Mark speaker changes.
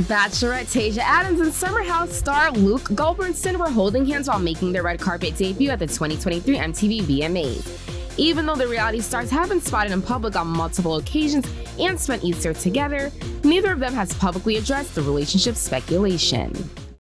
Speaker 1: Bachelorette Tayshia Adams and Summer House star Luke Gulbranson were holding hands while making their red carpet debut at the 2023 MTV VMAs. Even though the reality stars have been spotted in public on multiple occasions and spent Easter together, neither of them has publicly addressed the relationship speculation.